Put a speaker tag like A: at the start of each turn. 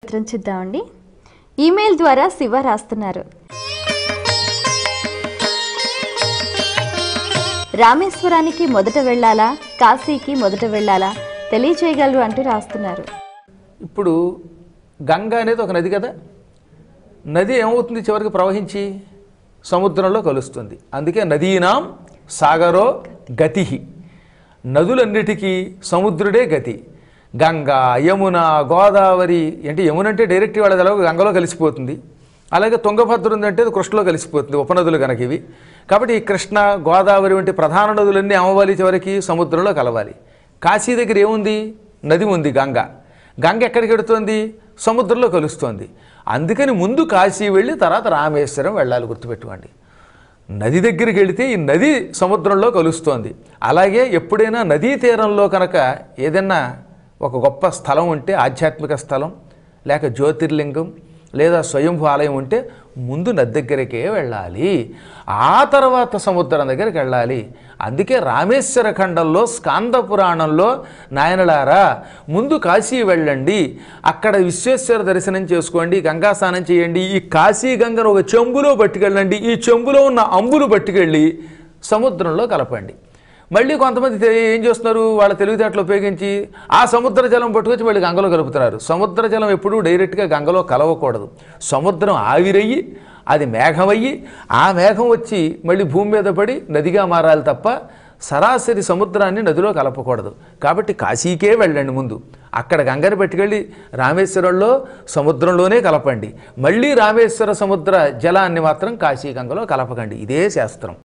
A: ఉత్తరం చూద్దామండి. ఈమెయిల్ ద్వారా శివ రాస్తున్నారు. రామేశ్వరానికి మొదట వెళ్ళాలా, కాశీకి మొదట వెళ్ళాలా తెలియచేయగలరు అంటూ రాస్తున్నారు.
B: ఇప్పుడు గంగా అనేది ఒక నది కదా, నది ఏమవుతుంది చివరికి ప్రవహించి సముద్రంలో కలుస్తుంది. అందుకే నదీనాం సాగరో గతి, నదులన్నిటికీ సముద్రుడే గతి. గంగా, యమున, గోదావరి అంటే యమున అంటే డైరెక్ట్ వాళ్ళది ఎలాగో గంగలో కలిసిపోతుంది, అలాగే తుంగభద్ర ఉందంటే అది కృష్ణలో కలిసిపోతుంది, ఉపనదులు కనుక ఇవి. కాబట్టి ఈ కృష్ణ, గోదావరి వంటి ప్రధాన నదులన్నీ అమ్మవాలి చివరికి సముద్రంలో కలవాలి. కాశీ దగ్గర ఏముంది? నది ఉంది, గంగ. గంగ ఎక్కడికి వెడుతోంది? సముద్రంలో కలుస్తోంది. అందుకని ముందు కాశీ వెళ్ళి తర్వాత రామేశ్వరం వెళ్ళాలి, గుర్తుపెట్టుకోండి. నది దగ్గరికి వెళితే ఈ నది సముద్రంలో కలుస్తోంది. అలాగే ఎప్పుడైనా నదీ తీరంలో కనుక ఏదైనా ఒక గొప్ప స్థలం ఉంటే, ఆధ్యాత్మిక స్థలం లేక జ్యోతిర్లింగం లేదా స్వయంభూ ఆలయం ఉంటే ముందు నది దగ్గరికే వెళ్ళాలి, ఆ తర్వాత సముద్రం దగ్గరికి వెళ్ళాలి. అందుకే రామేశ్వర ఖండంలో స్కాంద పురాణంలో నాయనలారా ముందు కాశీ వెళ్ళండి, అక్కడ విశ్వేశ్వర దర్శనం చేసుకోండి, గంగా స్నానం చేయండి, ఈ కాశీ గంగను ఒక చెంబులో పట్టుకెళ్ళండి, ఈ చెంబులో ఉన్న అంబులు పట్టుకెళ్ళి సముద్రంలో కలపండి. మళ్ళీ కొంతమంది ఏం చేస్తున్నారు, వాళ్ళ తెలివితేటలు ఉపయోగించి ఆ సముద్ర జలం పట్టుకొచ్చి మళ్ళీ గంగలో కలుపుతున్నారు. సముద్ర జలం ఎప్పుడూ డైరెక్ట్గా గంగలో కలవకూడదు. సముద్రం ఆవిరయ్యి అది మేఘమయ్యి ఆ మేఘం వచ్చి మళ్ళీ భూమి మీద పడి నదిగా మారాలి తప్ప సరాసరి సముద్రాన్ని నదిలో కలపకూడదు. కాబట్టి కాశీకే వెళ్ళండి ముందు, అక్కడ గంగని పట్టుకెళ్ళి రామేశ్వరంలో సముద్రంలోనే కలపండి. మళ్ళీ రామేశ్వర సముద్ర జలాన్ని మాత్రం కాశీ గంగలో కలపకండి. ఇదే శాస్త్రం.